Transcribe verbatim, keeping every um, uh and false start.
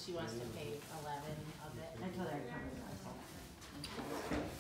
she wants to pay eleven of it. I told her I'd cover the rest.